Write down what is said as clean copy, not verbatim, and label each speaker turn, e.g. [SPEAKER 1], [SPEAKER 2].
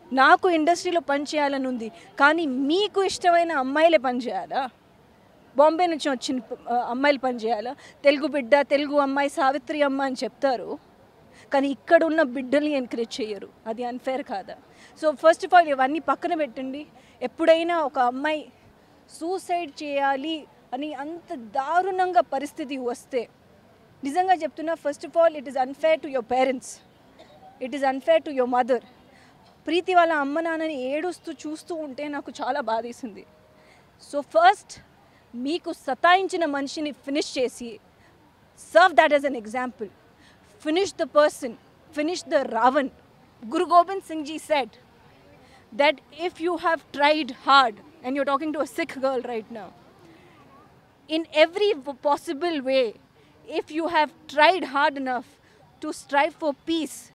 [SPEAKER 1] నాకు ఇండస్ట్రీలో పని చేయాలని ఉంది, కానీ మీకు ఇష్టమైన అమ్మాయిలే పని చేయాలా? బాంబే నుంచి వచ్చిన అమ్మాయిలు పని చేయాలా? తెలుగు బిడ్డ, తెలుగు అమ్మాయి, సావిత్రి అమ్మ అని చెప్తారు, కానీ ఇక్కడ ఉన్న బిడ్డల్ని ఎంకరేజ్ చేయరు. అది అన్ఫేర్ కాదా? సో ఫస్ట్ ఆఫ్ ఆల్ ఇవన్నీ పక్కన పెట్టండి. ఎప్పుడైనా ఒక అమ్మాయి సూసైడ్ చేయాలి అని అంత దారుణంగా పరిస్థితి వస్తే నిజంగా చెప్తున్నా, first of all it is unfair to your parents, it is unfair to your mother. Preeti వాళ్ళ అమ్మ నాన్నని ఏడుస్తూ చూస్తూ ఉంటే నాకు చాలా బాధేసింది. సో ఫస్ట్ మీకు సతాయించిన మనిషిని ఫినిష్ చేసి serve that as an example. Finish the person, finish the Ravan. Guru Gobind Singh Ji said that if you have tried hard, and you're talking to a Sikh girl right now, in every possible way, if you have tried hard enough to strive for peace,